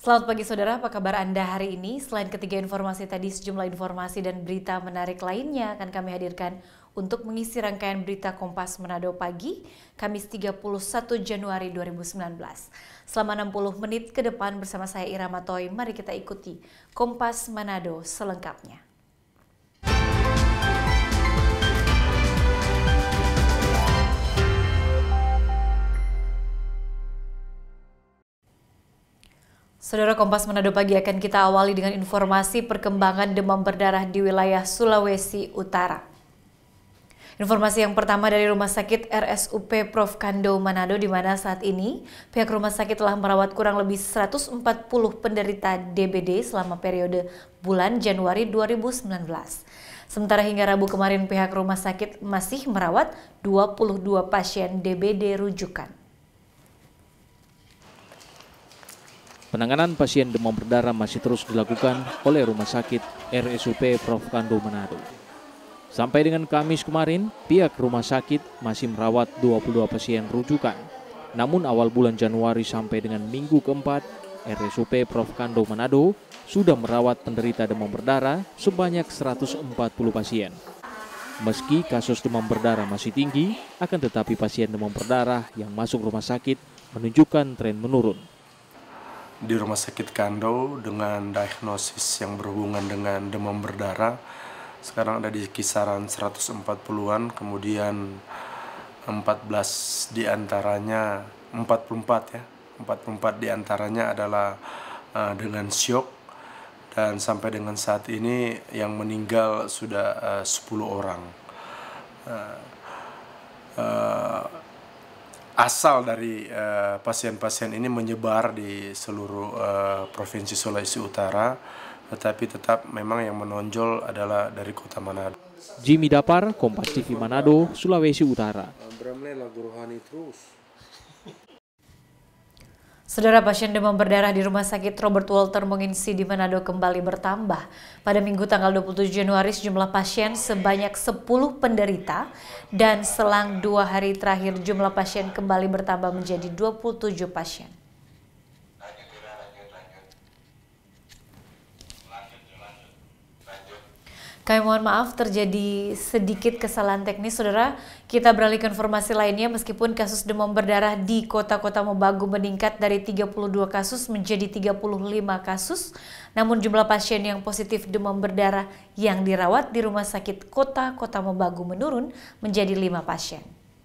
Selamat pagi saudara, apa kabar Anda hari ini? Selain ketiga informasi tadi, sejumlah informasi dan berita menarik lainnya akan kami hadirkan untuk mengisi rangkaian berita Kompas Manado pagi, Kamis 31 Januari 2019. Selama 60 menit ke depan bersama saya Ira Matoy, mari kita ikuti Kompas Manado selengkapnya. Saudara, Kompas Manado pagi akan kita awali dengan informasi perkembangan demam berdarah di wilayah Sulawesi Utara. Informasi yang pertama dari Rumah Sakit RSUP Prof. Kando Manado, di mana saat ini pihak rumah sakit telah merawat kurang lebih 140 penderita DBD selama periode bulan Januari 2019. Sementara hingga Rabu kemarin pihak rumah sakit masih merawat 22 pasien DBD rujukan. Penanganan pasien demam berdarah masih terus dilakukan oleh Rumah Sakit RSUP Prof. Kando Manado. Sampai dengan Kamis kemarin, pihak rumah sakit masih merawat 22 pasien rujukan. Namun awal bulan Januari sampai dengan minggu keempat, RSUP Prof. Kando Manado sudah merawat penderita demam berdarah sebanyak 140 pasien. Meski kasus demam berdarah masih tinggi, akan tetapi pasien demam berdarah yang masuk rumah sakit menunjukkan tren menurun. Di Rumah Sakit Kando dengan diagnosis yang berhubungan dengan demam berdarah sekarang ada di kisaran 140-an, kemudian 14 diantaranya 44 diantaranya adalah dengan syok, dan sampai dengan saat ini yang meninggal sudah 10 orang. Asal dari pasien-pasien ini menyebar di seluruh provinsi Sulawesi Utara, tetapi tetap memang yang menonjol adalah dari kota Manado. Jimmy Dapar, Kompas TV Manado, Sulawesi Utara. Saudara, pasien demam berdarah di Rumah Sakit Robert Walter Monginsi di Manado kembali bertambah. Pada Minggu tanggal 27 Januari jumlah pasien sebanyak 10 penderita dan selang 2 hari terakhir jumlah pasien kembali bertambah menjadi 27 pasien. Kami mohon maaf terjadi sedikit kesalahan teknis, saudara. Kita beralih ke informasi lainnya. Meskipun kasus demam berdarah di kota-kota Mobagu meningkat dari 32 kasus menjadi 35 kasus, namun jumlah pasien yang positif demam berdarah yang dirawat di rumah sakit kota-kota Mobagu menurun menjadi 5 pasien.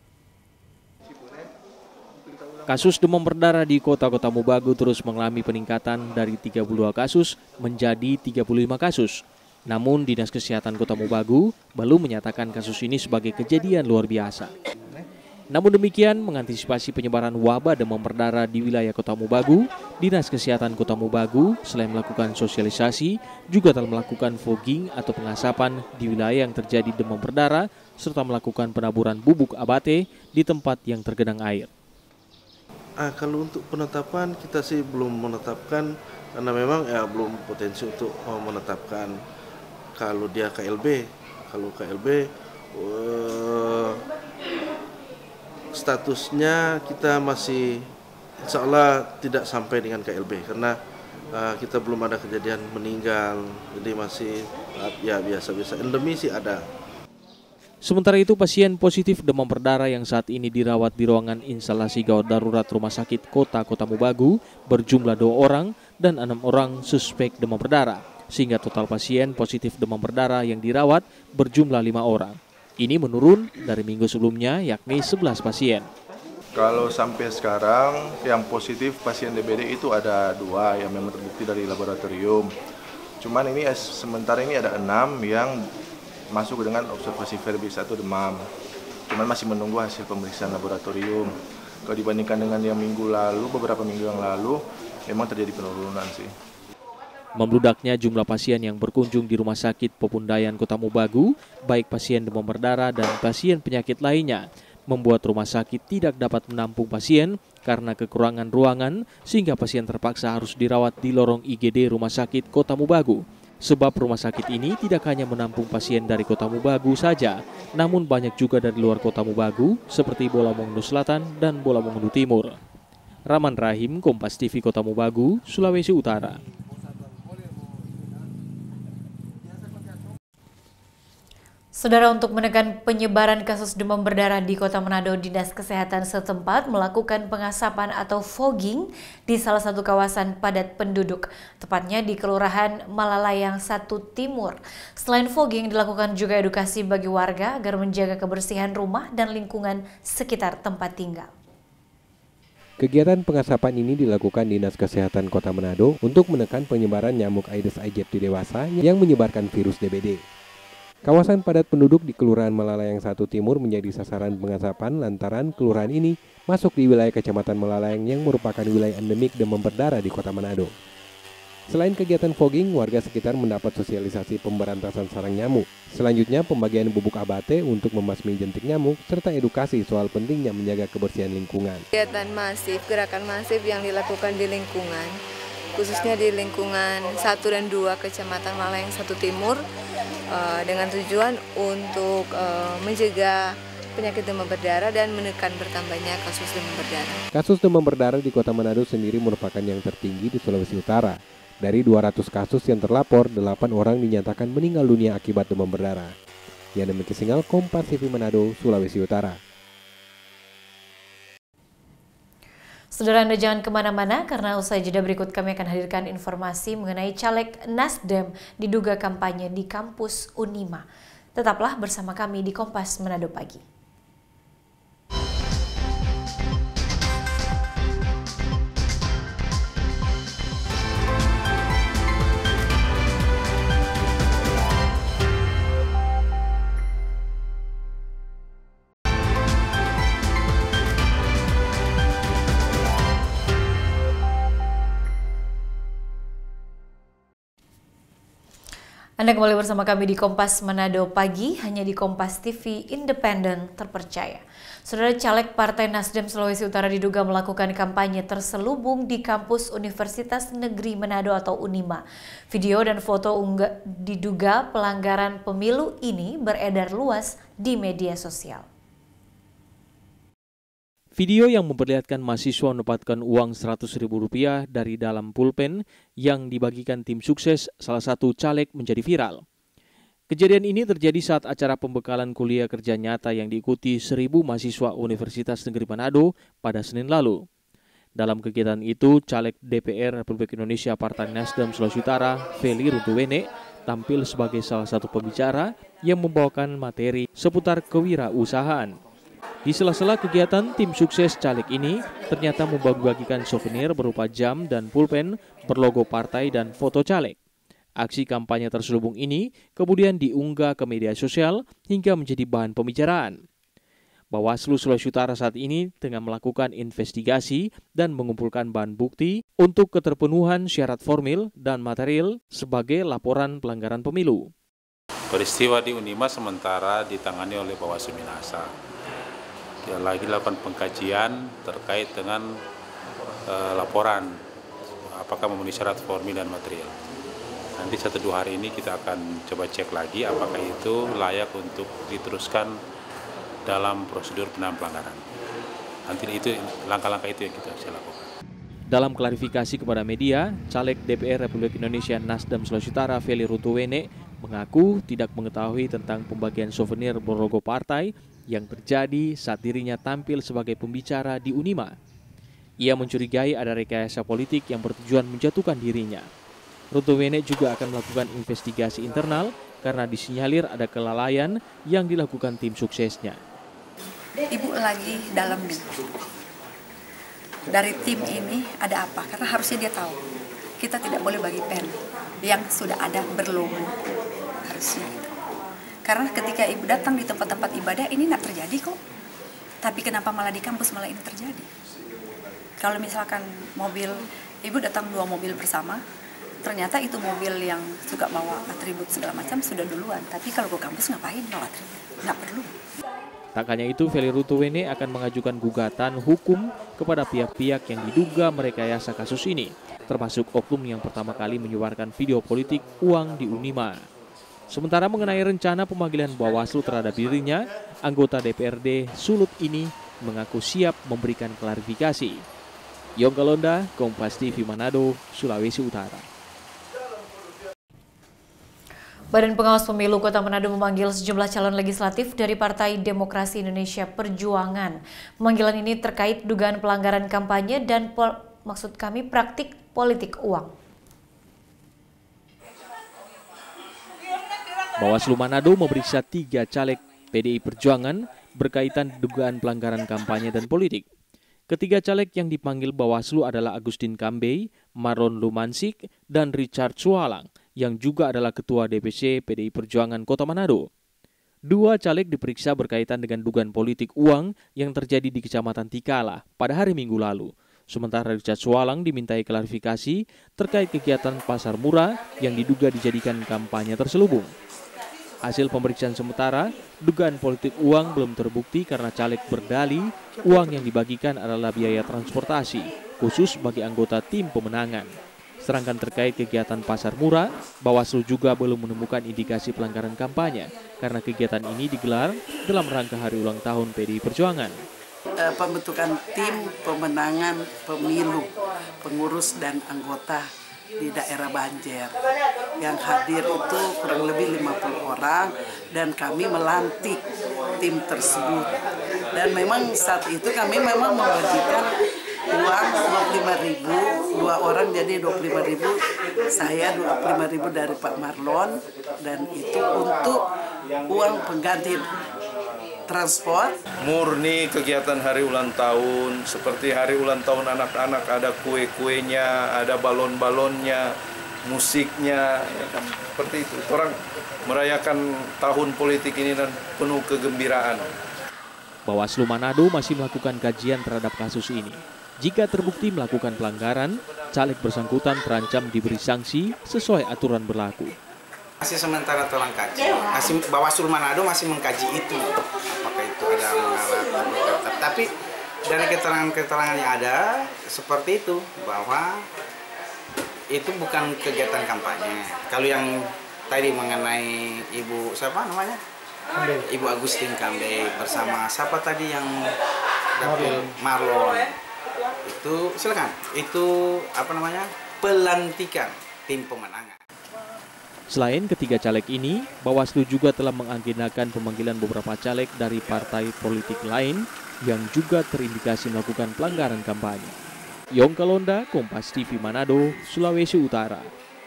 Kasus demam berdarah di kota-kota Mobagu terus mengalami peningkatan dari 32 kasus menjadi 35 kasus. Namun Dinas Kesehatan Kota Mobagu belum menyatakan kasus ini sebagai kejadian luar biasa. Namun demikian, mengantisipasi penyebaran wabah demam berdarah di wilayah Kota Mobagu, Dinas Kesehatan Kota Mobagu selain melakukan sosialisasi, juga telah melakukan fogging atau pengasapan di wilayah yang terjadi demam berdarah, serta melakukan penaburan bubuk abate di tempat yang tergenang air. Kalau untuk penetapan kita sih belum menetapkan, karena memang belum potensi untuk menetapkan. Kalau dia KLB, statusnya kita masih insya Allah tidak sampai dengan KLB, karena kita belum ada kejadian meninggal, jadi masih biasa-biasa. Endemi sih ada. Sementara itu, pasien positif demam berdarah yang saat ini dirawat di ruangan instalasi gawat darurat Rumah Sakit Kota Mobagu berjumlah 2 orang dan 6 orang suspek demam berdarah, sehingga total pasien positif demam berdarah yang dirawat berjumlah 5 orang. Ini menurun dari minggu sebelumnya, yakni 11 pasien. Kalau sampai sekarang yang positif pasien DBD itu ada 2 yang memang terbukti dari laboratorium. Cuman ini sementara ini ada 6 yang masuk dengan observasi VRB1 demam. Cuman masih menunggu hasil pemeriksaan laboratorium. Kalau dibandingkan dengan yang beberapa minggu yang lalu, memang terjadi penurunan sih. Membludaknya jumlah pasien yang berkunjung di Rumah Sakit Pepundayan Kota Mobagu, baik pasien demam berdarah dan pasien penyakit lainnya, membuat rumah sakit tidak dapat menampung pasien karena kekurangan ruangan, sehingga pasien terpaksa harus dirawat di lorong IGD Rumah Sakit Kota Mobagu. Sebab rumah sakit ini tidak hanya menampung pasien dari Kota Mobagu saja, namun banyak juga dari luar Kota Mobagu seperti Bolamongondo Selatan dan Bolamongondo Timur. Rahman Rahim, Kompas TV Kota Mobagu, Sulawesi Utara. Saudara, untuk menekan penyebaran kasus demam berdarah di Kota Manado, Dinas Kesehatan setempat melakukan pengasapan atau fogging di salah satu kawasan padat penduduk, tepatnya di Kelurahan Malalayang 1 Timur. Selain fogging, dilakukan juga edukasi bagi warga agar menjaga kebersihan rumah dan lingkungan sekitar tempat tinggal. Kegiatan pengasapan ini dilakukan Dinas Kesehatan Kota Manado untuk menekan penyebaran nyamuk Aedes aegypti dewasa yang menyebarkan virus DBD. Kawasan padat penduduk di Kelurahan Malalayang 1 Timur menjadi sasaran pengasapan lantaran kelurahan ini masuk di wilayah Kecamatan Malalayang yang merupakan wilayah endemik demam berdarah di Kota Manado. Selain kegiatan fogging, warga sekitar mendapat sosialisasi pemberantasan sarang nyamuk. Selanjutnya, pembagian bubuk abate untuk membasmi jentik nyamuk, serta edukasi soal pentingnya menjaga kebersihan lingkungan. Kegiatan masif, gerakan masif yang dilakukan di lingkungan, khususnya di lingkungan 1 dan 2 Kecamatan Malalayang 1 Timur, dengan tujuan untuk mencegah penyakit demam berdarah dan menekan bertambahnya kasus demam berdarah. Kasus demam berdarah di Kota Manado sendiri merupakan yang tertinggi di Sulawesi Utara. Dari 200 kasus yang terlapor, 8 orang dinyatakan meninggal dunia akibat demam berdarah. Yang demikian Singal, Kompas TV Manado, Sulawesi Utara. Saudara, Anda jangan kemana-mana karena usai jeda berikut kami akan hadirkan informasi mengenai caleg Nasdem diduga kampanye di kampus Unima. Tetaplah bersama kami di Kompas Manado Pagi. Anda kembali bersama kami di Kompas Manado Pagi, hanya di Kompas TV Independen Terpercaya. Saudara, caleg Partai Nasdem Sulawesi Utara diduga melakukan kampanye terselubung di kampus Universitas Negeri Manado atau Unima. Video dan foto diduga pelanggaran pemilu ini beredar luas di media sosial. Video yang memperlihatkan mahasiswa mendapatkan uang Rp100.000 dari dalam pulpen yang dibagikan tim sukses salah satu caleg menjadi viral. Kejadian ini terjadi saat acara pembekalan kuliah kerja nyata yang diikuti 1.000 mahasiswa Universitas Negeri Manado pada Senin lalu. Dalam kegiatan itu, caleg DPR Republik Indonesia Partai Nasdem Sulawesi Utara, Feli Runtuwene, tampil sebagai salah satu pembicara yang membawakan materi seputar kewirausahaan. Di sela-sela kegiatan, tim sukses caleg ini ternyata membagi-bagikan souvenir berupa jam dan pulpen berlogo partai dan foto caleg. Aksi kampanye terselubung ini kemudian diunggah ke media sosial hingga menjadi bahan pembicaraan. Bawaslu Sulawesi Utara saat ini tengah melakukan investigasi dan mengumpulkan bahan bukti untuk keterpenuhan syarat formil dan material sebagai laporan pelanggaran pemilu. Peristiwa di Unima sementara ditangani oleh Bawaslu Minahasa. Dia lagi lakukan pengkajian terkait dengan laporan apakah memenuhi syarat formil dan material. Nanti 1-2 hari ini kita akan coba cek lagi apakah itu layak untuk diteruskan dalam prosedur penanganan pelanggaran. Nanti itu langkah-langkah itu yang kita bisa lakukan. Dalam klarifikasi kepada media, caleg DPR Republik Indonesia Nasdem Sulawesi Utara Feli Runtuwene mengaku tidak mengetahui tentang pembagian souvenir berlogo partai yang terjadi saat dirinya tampil sebagai pembicara di Unima. Ia mencurigai ada rekayasa politik yang bertujuan menjatuhkan dirinya. Runtuwene juga akan melakukan investigasi internal karena disinyalir ada kelalaian yang dilakukan tim suksesnya. Ibu lagi dalam nih. Dari tim ini ada apa? Karena harusnya dia tahu. Kita tidak boleh bagi pen yang sudah ada berlogo. Harusnya itu. Karena ketika ibu datang di tempat-tempat ibadah ini tidak terjadi kok. Tapi kenapa malah di kampus malah ini terjadi? Kalau misalkan mobil, ibu datang 2 mobil bersama, ternyata itu mobil yang suka bawa atribut segala macam sudah duluan. Tapi kalau ke kampus ngapain bawa atribut? Nggak perlu. Tak hanya itu, Feli Runtuwene akan mengajukan gugatan hukum kepada pihak-pihak yang diduga merekayasa kasus ini, termasuk oknum yang pertama kali menyebarkan video politik uang di Unima. Sementara mengenai rencana pemanggilan Bawaslu terhadap dirinya, anggota DPRD Sulut ini mengaku siap memberikan klarifikasi. Yongga Londa, Kompas TV Manado, Sulawesi Utara. Badan Pengawas Pemilu Kota Manado memanggil sejumlah calon legislatif dari Partai Demokrasi Indonesia Perjuangan. Pemanggilan ini terkait dugaan pelanggaran kampanye dan praktik politik uang. Bawaslu Manado memeriksa 3 caleg PDI Perjuangan berkaitan dugaan pelanggaran kampanye dan politik. Ketiga caleg yang dipanggil Bawaslu adalah Agustin Kambey, Marlon Lumansik, dan Richard Sualang, yang juga adalah Ketua DPC PDI Perjuangan Kota Manado. 2 caleg diperiksa berkaitan dengan dugaan politik uang yang terjadi di Kecamatan Tikala pada hari Minggu lalu. Sementara Richard Sualang dimintai klarifikasi terkait kegiatan pasar murah yang diduga dijadikan kampanye terselubung. Hasil pemeriksaan sementara, dugaan politik uang belum terbukti karena caleg berdalih uang yang dibagikan adalah biaya transportasi, khusus bagi anggota tim pemenangan. Sedangkan terkait kegiatan pasar murah, Bawaslu juga belum menemukan indikasi pelanggaran kampanye karena kegiatan ini digelar dalam rangka hari ulang tahun PDI Perjuangan. Pembentukan tim pemenangan pemilu, pengurus dan anggota di daerah Banjer. Yang hadir itu kurang lebih 50 orang dan kami melantik tim tersebut. Dan memang saat itu kami memang membagikan uang 25.000, 2 orang jadi 25.000, saya 25.000 dari Pak Marlon, dan itu untuk uang pengganti transport. Murni kegiatan hari ulang tahun, seperti hari ulang tahun anak-anak, ada kue-kuenya, ada balon-balonnya, musiknya, ya kan? Seperti itu. Orang merayakan tahun politik ini dan penuh kegembiraan. Bawaslu Manado masih melakukan kajian terhadap kasus ini. Jika terbukti melakukan pelanggaran, caleg bersangkutan terancam diberi sanksi sesuai aturan berlaku. Masih sementara tolong kaji. Bawaslu Manado masih mengkaji itu. Apakah itu ada mengarah, tapi dari keterangan-keterangan yang ada seperti itu, bahwa itu bukan kegiatan kampanye. Kalau yang tadi mengenai Ibu siapa namanya? Ibu Agustin Kambey bersama siapa tadi yang dapil Marlon. Itu silakan. Itu apa namanya? Pelantikan tim pemenangan. Selain ketiga caleg ini, Bawaslu juga telah mengagendakan pemanggilan beberapa caleg dari partai politik lain yang juga terindikasi melakukan pelanggaran kampanye. Yongga Londa, Kompas TV Manado, Sulawesi Utara.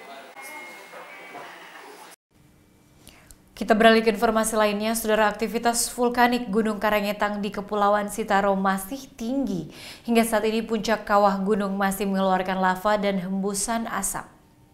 Kita beralih ke informasi lainnya, saudara. Aktivitas vulkanik Gunung Karangetang di Kepulauan Sitaro masih tinggi. Hingga saat ini puncak kawah gunung masih mengeluarkan lava dan hembusan asap.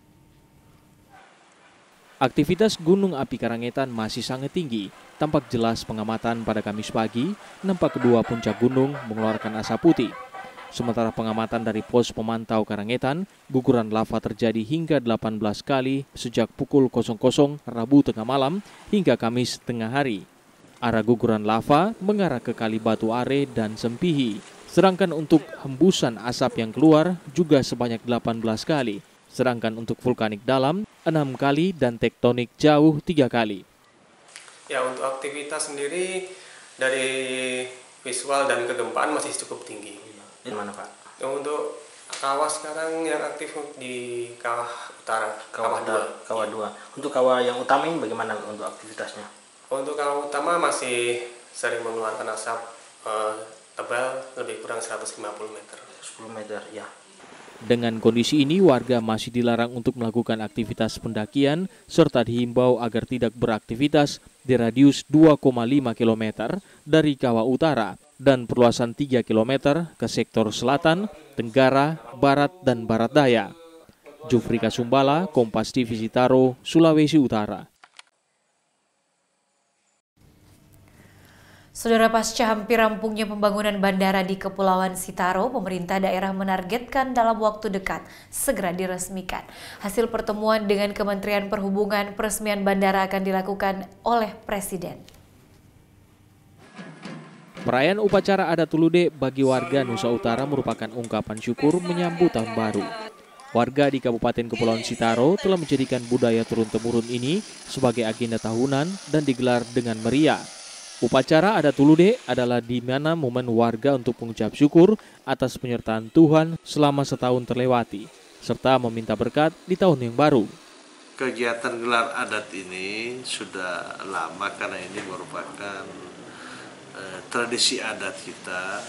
Aktivitas Gunung Api Karangetan masih sangat tinggi. Tampak jelas pengamatan pada Kamis pagi, nampak kedua puncak gunung mengeluarkan asap putih. Sementara pengamatan dari pos pemantau Karangetan, guguran lava terjadi hingga 18 kali sejak pukul 00 Rabu tengah malam hingga Kamis tengah hari. Arah guguran lava mengarah ke Kali Batu Are dan Sempihi. Sedangkan untuk hembusan asap yang keluar juga sebanyak 18 kali. Sedangkan untuk vulkanik dalam 6 kali dan tektonik jauh 3 kali. Ya, untuk aktivitas sendiri dari visual dan kegempaan masih cukup tinggi. Di mana, Pak? Untuk kawah sekarang yang aktif di kawah utara, kawah 2. Kawah 2. Untuk kawah yang utama ini bagaimana untuk aktivitasnya? Untuk kawah utama masih sering mengeluarkan asap tebal lebih kurang 150 meter. 10 meter, ya. Dengan kondisi ini, warga masih dilarang untuk melakukan aktivitas pendakian serta dihimbau agar tidak beraktivitas di radius 2,5 km dari kawah utara dan perluasan 3 km ke sektor selatan, tenggara, barat, dan barat daya. Jufri Kasumbala, Kompas TV Sitaro, Sulawesi Utara. Saudara, pasca hampir rampungnya pembangunan bandara di Kepulauan Sitaro, pemerintah daerah menargetkan dalam waktu dekat segera diresmikan. Hasil pertemuan dengan Kementerian Perhubungan, peresmian bandara akan dilakukan oleh Presiden. Perayaan upacara adat Tulude bagi warga Nusa Utara merupakan ungkapan syukur menyambut tahun baru. Warga di Kabupaten Kepulauan Sitaro telah menjadikan budaya turun-temurun ini sebagai agenda tahunan dan digelar dengan meriah. Upacara adat Tulude adalah di mana momen warga untuk mengucap syukur atas penyertaan Tuhan selama setahun terlewati, serta meminta berkat di tahun yang baru. Kegiatan gelar adat ini sudah lama karena ini merupakan tradisi adat kita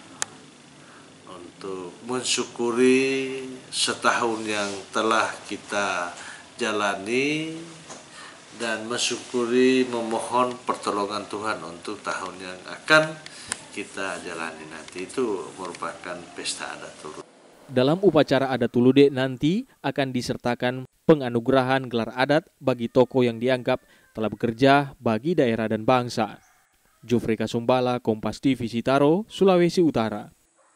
untuk mensyukuri setahun yang telah kita jalani dan mensyukuri, memohon pertolongan Tuhan untuk tahun yang akan kita jalani nanti. Itu merupakan pesta adat Tulude. Dalam upacara adat Tulude nanti akan disertakan penganugerahan gelar adat bagi tokoh yang dianggap telah bekerja bagi daerah dan bangsa. Jofrey Kasumbala, Kompas TV Sitaro, Sulawesi Utara.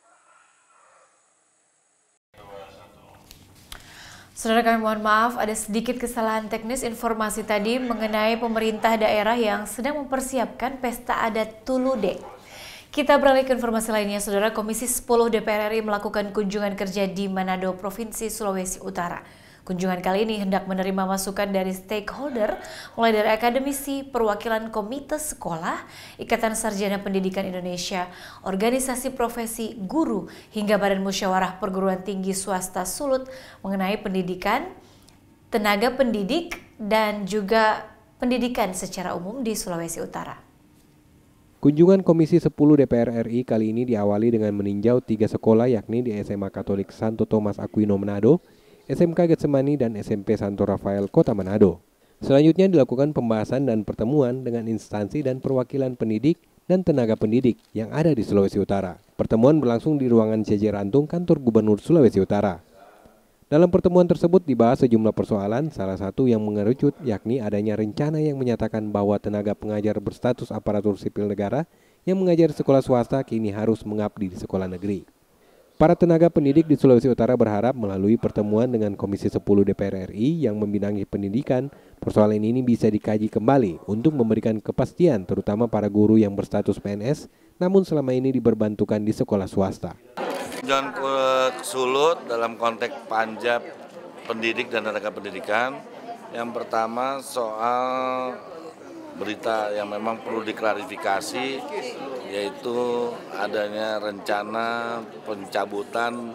Saudara kami mohon maaf, ada sedikit kesalahan teknis informasi tadi mengenai pemerintah daerah yang sedang mempersiapkan pesta adat Tulude. Kita beralih ke informasi lainnya, Saudara. Komisi 10 DPR RI melakukan kunjungan kerja di Manado, Provinsi Sulawesi Utara. Kunjungan kali ini hendak menerima masukan dari stakeholder, mulai dari akademisi, perwakilan komite sekolah, Ikatan Sarjana Pendidikan Indonesia, organisasi profesi, guru, hingga Badan Musyawarah Perguruan Tinggi Swasta Sulut mengenai pendidikan, tenaga pendidik, dan juga pendidikan secara umum di Sulawesi Utara. Kunjungan Komisi 10 DPR RI kali ini diawali dengan meninjau 3 sekolah, yakni di SMA Katolik Santo Thomas Aquino Manado, SMK Getsemani, dan SMP Santo Rafael Kota Manado. Selanjutnya dilakukan pembahasan dan pertemuan dengan instansi dan perwakilan pendidik dan tenaga pendidik yang ada di Sulawesi Utara. Pertemuan berlangsung di ruangan CJ Rantung Kantor Gubernur Sulawesi Utara. Dalam pertemuan tersebut dibahas sejumlah persoalan, salah satu yang mengerucut yakni adanya rencana yang menyatakan bahwa tenaga pengajar berstatus aparatur sipil negara yang mengajar sekolah swasta kini harus mengabdi di sekolah negeri. Para tenaga pendidik di Sulawesi Utara berharap melalui pertemuan dengan Komisi 10 DPR RI yang membinangi pendidikan, persoalan ini bisa dikaji kembali untuk memberikan kepastian terutama para guru yang berstatus PNS namun selama ini diberbantukan di sekolah swasta. Kunjungan ke Sulut dalam konteks panjat pendidik dan tenaga pendidikan. Yang pertama soal berita yang memang perlu diklarifikasi, yaitu adanya rencana pencabutan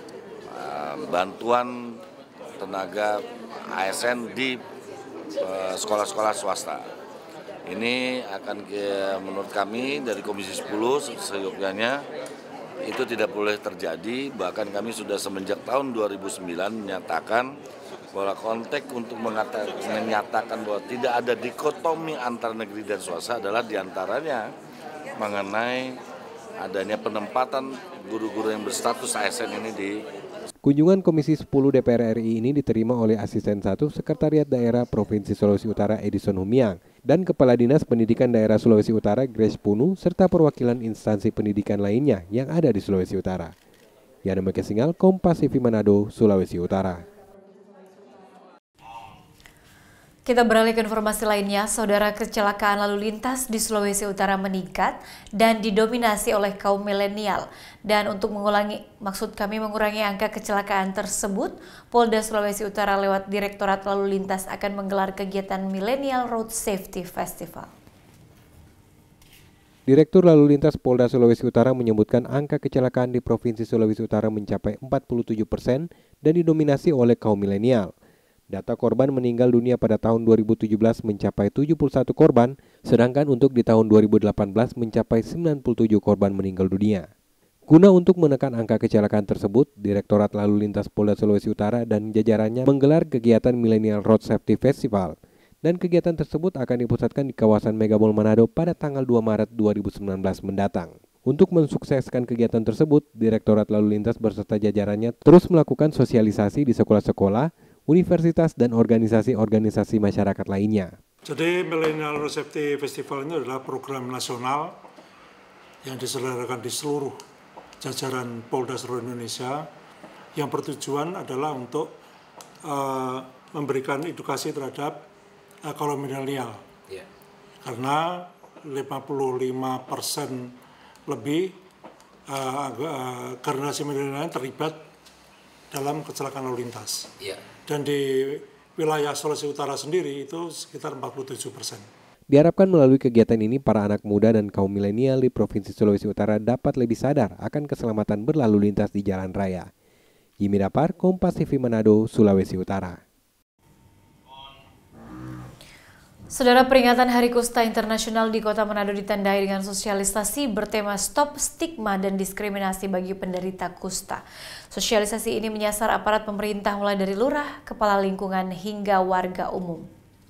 bantuan tenaga ASN di sekolah-sekolah swasta. Ini akan menurut kami dari Komisi 10 seyogyanya itu tidak boleh terjadi, bahkan kami sudah semenjak tahun 2009 menyatakan bahwa konteks untuk menyatakan bahwa tidak ada dikotomi antara negeri dan swasta adalah diantaranya mengenai adanya penempatan guru-guru yang berstatus ASN ini di. Kunjungan Komisi 10 DPR RI ini diterima oleh Asisten 1 Sekretariat Daerah Provinsi Sulawesi Utara Edison Humiang dan Kepala Dinas Pendidikan Daerah Sulawesi Utara Grace Punu serta perwakilan instansi pendidikan lainnya yang ada di Sulawesi Utara. Yana Mekesingal, Kompas TV Manado, Sulawesi Utara. Kita beralih ke informasi lainnya, Saudara. Kecelakaan lalu lintas di Sulawesi Utara meningkat dan didominasi oleh kaum milenial. Dan untuk mengurangi angka kecelakaan tersebut, Polda Sulawesi Utara lewat Direktorat Lalu Lintas akan menggelar kegiatan Millennial Road Safety Festival. Direktur Lalu Lintas Polda Sulawesi Utara menyebutkan angka kecelakaan di Provinsi Sulawesi Utara mencapai 47% dan didominasi oleh kaum milenial. Data korban meninggal dunia pada tahun 2017 mencapai 71 korban, sedangkan untuk di tahun 2018 mencapai 97 korban meninggal dunia. Guna untuk menekan angka kecelakaan tersebut, Direktorat Lalu Lintas Polda Sulawesi Utara dan jajarannya menggelar kegiatan Millennial Road Safety Festival. Dan kegiatan tersebut akan dipusatkan di kawasan Megamall Manado pada tanggal 2 Maret 2019 mendatang. Untuk mensukseskan kegiatan tersebut, Direktorat Lalu Lintas beserta jajarannya terus melakukan sosialisasi di sekolah-sekolah, universitas, dan organisasi-organisasi masyarakat lainnya. Jadi Millennial Road Safety Festival ini adalah program nasional yang diselenggarakan di seluruh jajaran Polda seluruh Indonesia yang bertujuan adalah untuk memberikan edukasi terhadap kaum milenial. Karena 55% lebih generasi milenial terlibat dalam kecelakaan lalu lintas. Dan di wilayah Sulawesi Utara sendiri itu sekitar 47%. Diharapkan melalui kegiatan ini, para anak muda dan kaum milenial di Provinsi Sulawesi Utara dapat lebih sadar akan keselamatan berlalu lintas di jalan raya. Jimmy Dapar, Kompas TV Manado, Sulawesi Utara. Saudara, peringatan Hari Kusta Internasional di Kota Manado ditandai dengan sosialisasi bertema Stop Stigma dan Diskriminasi bagi penderita kusta. Sosialisasi ini menyasar aparat pemerintah mulai dari lurah, kepala lingkungan hingga warga umum.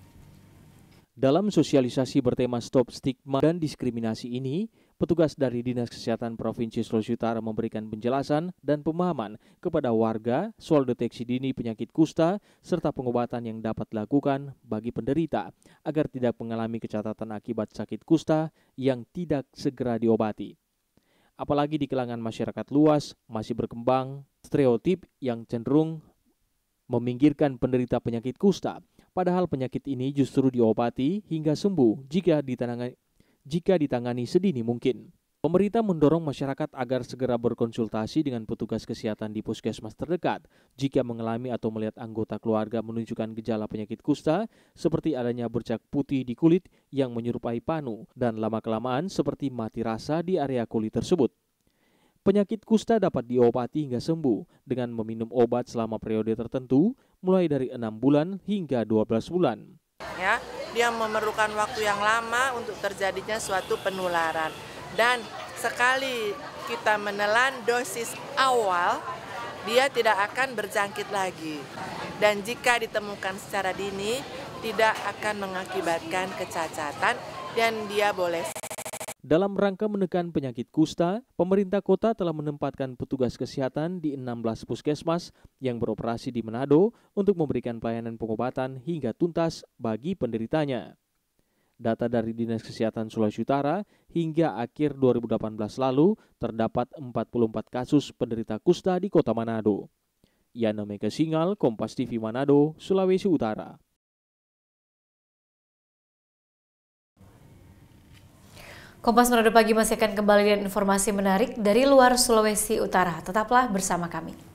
Dalam sosialisasi bertema Stop Stigma dan Diskriminasi ini, petugas dari Dinas Kesehatan Provinsi Sulawesi Utara memberikan penjelasan dan pemahaman kepada warga soal deteksi dini penyakit kusta serta pengobatan yang dapat dilakukan bagi penderita agar tidak mengalami kecacatan akibat sakit kusta yang tidak segera diobati. Apalagi di kalangan masyarakat luas masih berkembang stereotip yang cenderung meminggirkan penderita penyakit kusta. Padahal penyakit ini justru diobati hingga sembuh jika ditangani sedini mungkin. Pemerintah mendorong masyarakat agar segera berkonsultasi dengan petugas kesehatan di puskesmas terdekat jika mengalami atau melihat anggota keluarga menunjukkan gejala penyakit kusta seperti adanya bercak putih di kulit yang menyerupai panu dan lama-kelamaan seperti mati rasa di area kulit tersebut. Penyakit kusta dapat diobati hingga sembuh dengan meminum obat selama periode tertentu mulai dari 6 bulan hingga 12 bulan. Ya, dia memerlukan waktu yang lama untuk terjadinya suatu penularan. Dan sekali kita menelan dosis awal, dia tidak akan berjangkit lagi. Dan jika ditemukan secara dini, tidak akan mengakibatkan kecacatan dan dia boleh. Dalam rangka menekan penyakit kusta, pemerintah kota telah menempatkan petugas kesehatan di 16 puskesmas yang beroperasi di Manado untuk memberikan pelayanan pengobatan hingga tuntas bagi penderitanya. Data dari Dinas Kesehatan Sulawesi Utara hingga akhir 2018 lalu terdapat 44 kasus penderita kusta di Kota Manado. Yana Mega Singal, Kompas TV Manado, Sulawesi Utara. Kompas Manado Pagi masih akan kembali dengan informasi menarik dari luar Sulawesi Utara. Tetaplah bersama kami.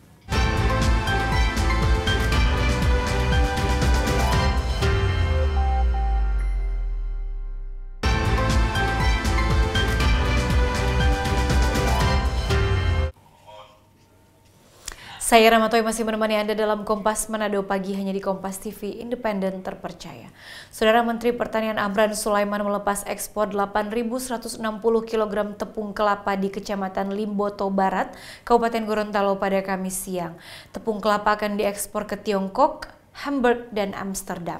Saya Ramatoi masih menemani Anda dalam Kompas Manado Pagi hanya di Kompas TV Independen Terpercaya. Saudara, Menteri Pertanian Amran Sulaiman melepas ekspor 8.160 kg tepung kelapa di Kecamatan Limboto Barat, Kabupaten Gorontalo pada Kamis siang. Tepung kelapa akan diekspor ke Tiongkok, Hamburg, dan Amsterdam.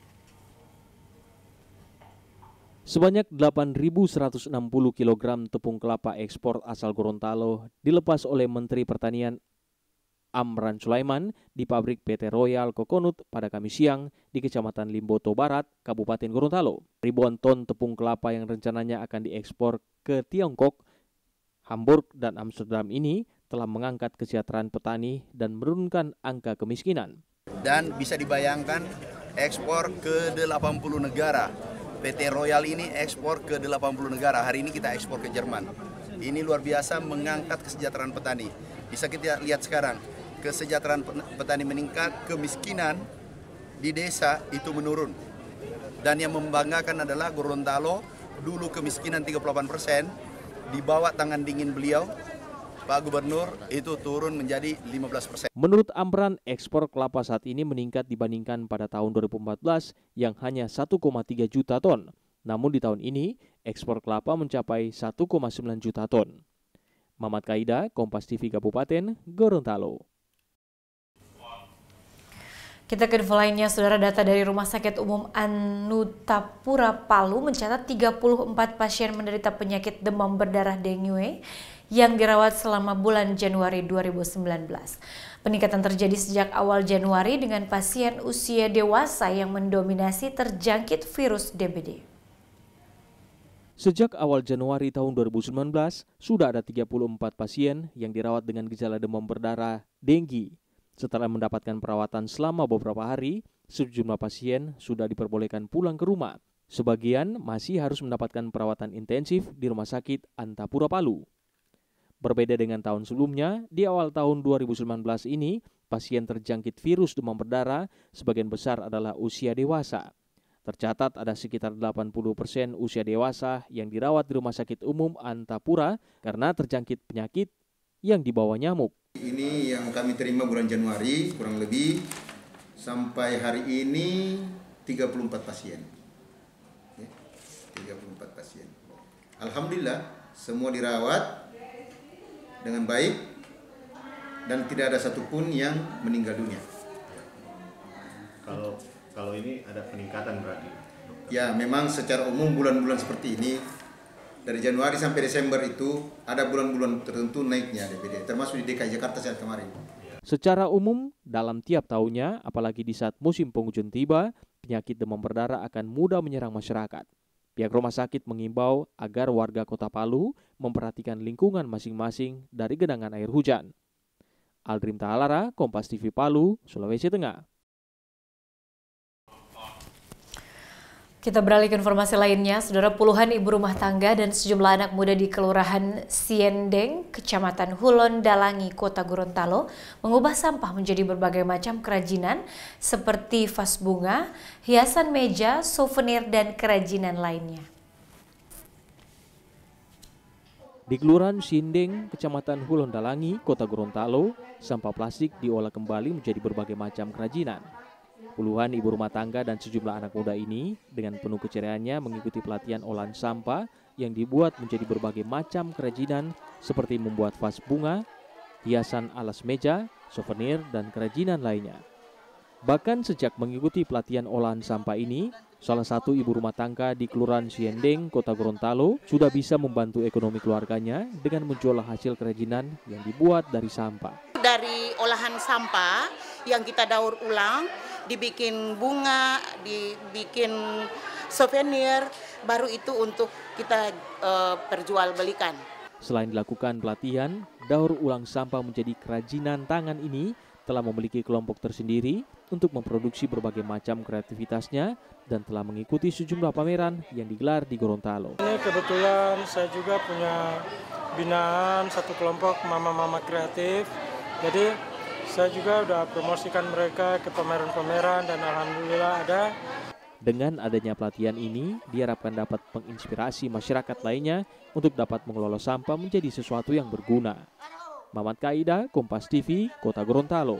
Sebanyak 8.160 kg tepung kelapa ekspor asal Gorontalo dilepas oleh Menteri Pertanian Amran Sulaiman di pabrik PT Royal Coconut pada Kamis siang di Kecamatan Limboto Barat, Kabupaten Gorontalo. Ribuan ton tepung kelapa yang rencananya akan diekspor ke Tiongkok, Hamburg, dan Amsterdam ini telah mengangkat kesejahteraan petani dan menurunkan angka kemiskinan. Dan bisa dibayangkan ekspor ke 80 negara. PT Royal ini ekspor ke 80 negara. Hari ini kita ekspor ke Jerman. Ini luar biasa mengangkat kesejahteraan petani. Bisa kita lihat sekarang. Kesejahteraan petani meningkat, kemiskinan di desa itu menurun. Dan yang membanggakan adalah Gorontalo, dulu kemiskinan 38%, di bawah tangan dingin beliau, Pak Gubernur, itu turun menjadi 15%. Menurut Amran, ekspor kelapa saat ini meningkat dibandingkan pada tahun 2014 yang hanya 1,3 juta ton. Namun di tahun ini, ekspor kelapa mencapai 1,9 juta ton. Mamat Kaida, Kompas TV Kabupaten Gorontalo. Kita ke info lainnya, saudara. Data dari Rumah Sakit Umum Anutapura Palu mencatat 34 pasien menderita penyakit demam berdarah dengue yang dirawat selama bulan Januari 2019. Peningkatan terjadi sejak awal Januari dengan pasien usia dewasa yang mendominasi terjangkit virus DBD. Sejak awal Januari tahun 2019, sudah ada 34 pasien yang dirawat dengan gejala demam berdarah dengue. Setelah mendapatkan perawatan selama beberapa hari, sejumlah pasien sudah diperbolehkan pulang ke rumah. Sebagian masih harus mendapatkan perawatan intensif di Rumah Sakit Antapura Palu. Berbeda dengan tahun sebelumnya, di awal tahun 2019 ini, pasien terjangkit virus demam berdarah sebagian besar adalah usia dewasa. Tercatat ada sekitar 80% usia dewasa yang dirawat di Rumah Sakit Umum Antapura karena terjangkit penyakit yang dibawa nyamuk. Ini yang kami terima bulan Januari, kurang lebih sampai hari ini 34 pasien. 34 pasien. Alhamdulillah semua dirawat dengan baik dan tidak ada satupun yang meninggal dunia. Kalau ini ada peningkatan berarti? Ya, memang secara umum bulan-bulan seperti ini dari Januari sampai Desember itu ada bulan-bulan tertentu naiknya DBD, termasuk di DKI Jakarta saat kemarin. Secara umum, dalam tiap tahunnya, apalagi di saat musim penghujan tiba, penyakit demam berdarah akan mudah menyerang masyarakat. Pihak rumah sakit mengimbau agar warga Kota Palu memperhatikan lingkungan masing-masing dari genangan air hujan. Aldrim Tahalara, Kompas TV Palu, Sulawesi Tengah. Kita beralih ke informasi lainnya, saudara. Puluhan ibu rumah tangga dan sejumlah anak muda di Kelurahan Siendeng, Kecamatan Hulon Dalangi, Kota Gorontalo, mengubah sampah menjadi berbagai macam kerajinan seperti vas bunga, hiasan meja, souvenir, dan kerajinan lainnya. Di Kelurahan Siendeng, Kecamatan Hulon Dalangi, Kota Gorontalo, sampah plastik diolah kembali menjadi berbagai macam kerajinan. Puluhan ibu rumah tangga dan sejumlah anak muda ini dengan penuh keceriaannya mengikuti pelatihan olahan sampah yang dibuat menjadi berbagai macam kerajinan seperti membuat vas bunga, hiasan alas meja, souvenir, dan kerajinan lainnya. Bahkan sejak mengikuti pelatihan olahan sampah ini, salah satu ibu rumah tangga di Kelurahan Siendeng, Kota Gorontalo sudah bisa membantu ekonomi keluarganya dengan menjual hasil kerajinan yang dibuat dari sampah. Dari olahan sampah yang kita daur ulang, dibikin bunga, dibikin souvenir, baru itu untuk kita perjualbelikan. Selain dilakukan pelatihan, daur ulang sampah menjadi kerajinan tangan ini telah memiliki kelompok tersendiri untuk memproduksi berbagai macam kreativitasnya dan telah mengikuti sejumlah pameran yang digelar di Gorontalo. Ini kebetulan saya juga punya binaan satu kelompok mama-mama kreatif, jadi saya juga udah promosikan mereka ke pameran-pameran dan alhamdulillah ada. Dengan adanya pelatihan ini, diharapkan dapat menginspirasi masyarakat lainnya untuk dapat mengelola sampah menjadi sesuatu yang berguna. Mamat Kaida, Kompas TV, Kota Gorontalo.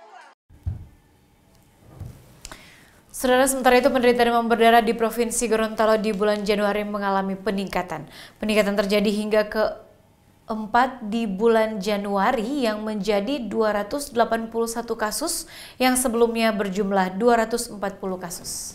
Saudara, sementara itu penderita demam berdarah di Provinsi Gorontalo di bulan Januari mengalami peningkatan. Peningkatan terjadi hingga ke-4 di bulan Januari yang menjadi 281 kasus yang sebelumnya berjumlah 240 kasus.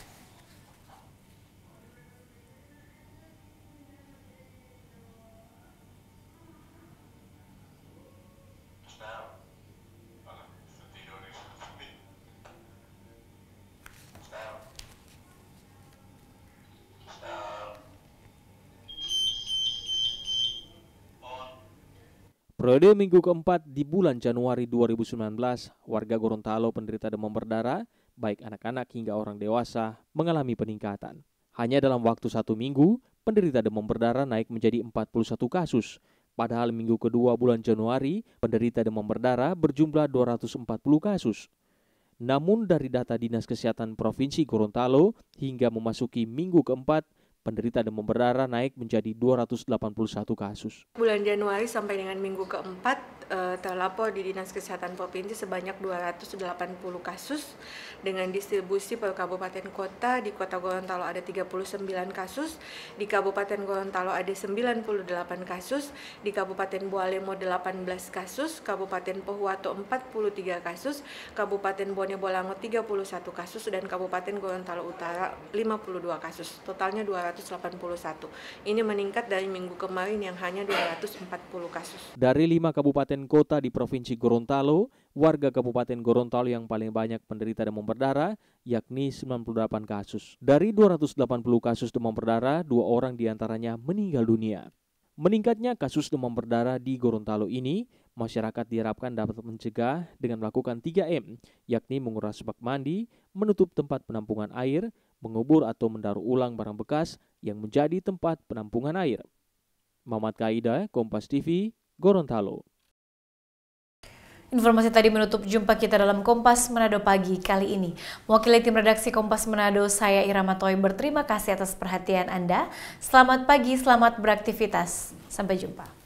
Periode minggu keempat di bulan Januari 2019, warga Gorontalo penderita demam berdarah, baik anak-anak hingga orang dewasa, mengalami peningkatan. Hanya dalam waktu 1 minggu, penderita demam berdarah naik menjadi 41 kasus. Padahal minggu kedua bulan Januari, penderita demam berdarah berjumlah 240 kasus. Namun dari data Dinas Kesehatan Provinsi Gorontalo, hingga memasuki minggu keempat, penderita demam berdarah naik menjadi 281 kasus. Bulan Januari sampai dengan minggu keempat terlapor di Dinas Kesehatan Provinsi sebanyak 280 kasus dengan distribusi per kabupaten kota. Di Kota Gorontalo ada 39 kasus, di Kabupaten Gorontalo ada 98 kasus, di Kabupaten Bualemo 18 kasus, Kabupaten Pohuwato 43 kasus, Kabupaten Bone Bolango 31 kasus, dan Kabupaten Gorontalo Utara 52 kasus. Totalnya 281. Ini meningkat dari minggu kemarin yang hanya 240 kasus. Dari 5 kabupaten kota di Provinsi Gorontalo, warga Kabupaten Gorontalo yang paling banyak penderita demam berdarah, yakni 98 kasus. Dari 280 kasus demam berdarah, 2 orang diantaranya meninggal dunia. Meningkatnya kasus demam berdarah di Gorontalo ini, masyarakat diharapkan dapat mencegah dengan melakukan 3M, yakni menguras bak mandi, menutup tempat penampungan air, mengubur atau mendaur ulang barang bekas yang menjadi tempat penampungan air. Mamat Kaida, Kompas TV, Gorontalo. Informasi tadi menutup jumpa kita dalam Kompas Manado pagi kali ini. Mewakili tim redaksi Kompas Manado, saya Irama Toy berterima kasih atas perhatian Anda. Selamat pagi, selamat beraktivitas. Sampai jumpa.